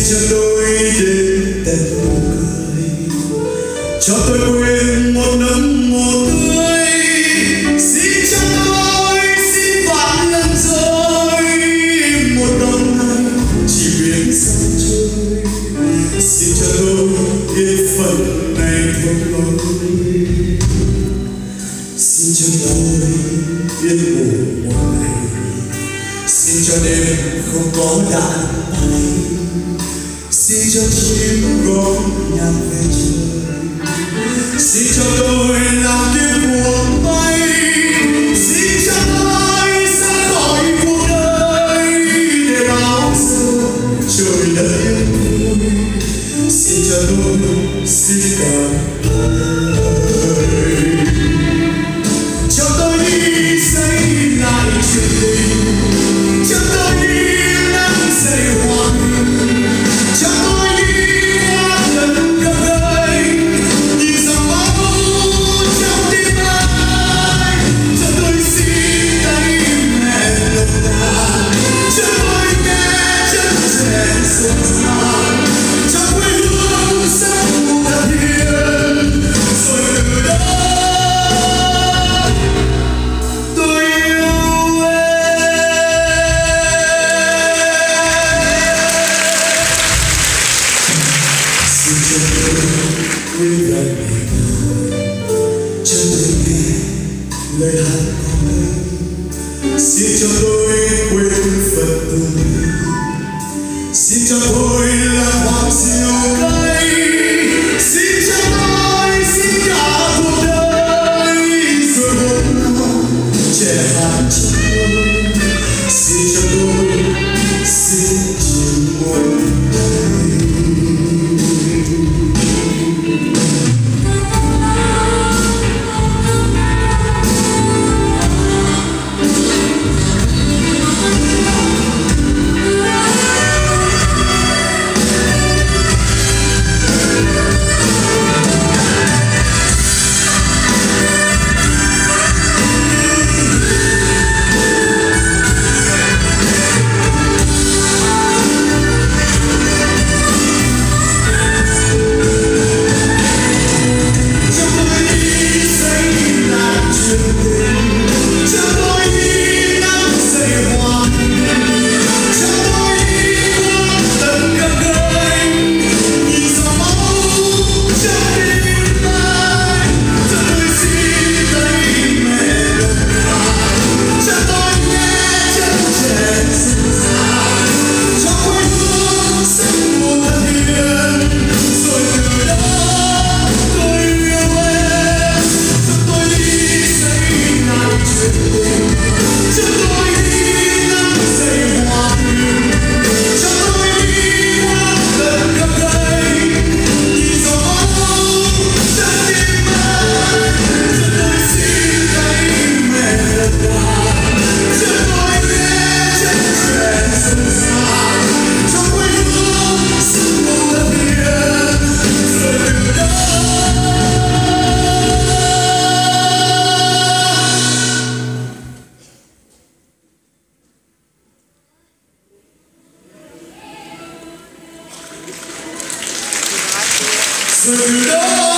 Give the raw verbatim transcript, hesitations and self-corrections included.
cho tôi đến tận nụ cười, cho tôi quên một nắng mùa tươi. Xin cho tôi xin vạn lần rồi một đông này chỉ biết sao chơi. Xin cho tôi yên phận này thôi lối. Xin cho tôi yên ngủ một ngày. Xin cho đêm không có đạn bay. Xin cho chim gót nhạc về trời. Xin cho tôi làm kiếp buồn bay. Xin cho tôi ra khỏi cuộc đời để bao giờ trời đất yên vui. Xin cho tôi xin cả đời. Cho tôi đi xây lại chuyện tình. Cho tôi đi nắng dậy hòa bình. Cho tôi đi qua lần gặp gỡ. Nhìn dòng máu trong tim anh. Cho tôi xin tay mẹ độc đà. Cho tôi nghe chân trẻ rộn ràng. Cho quê hương sống thật hiền. Rồi từ đó tôi yêu em. Xin cho tôi quên gần ngày nào. Cho tôi nghe lời hát có ấy. Xin cho tôi quên phận tù. Xin cho tôi là hoàng diệu cây. Xin cho tôi xin cả cuộc đời. Rồi hôm nào trẻ hát cho tôi. Xin cho tôi xin chỉ một ngày. Từ đó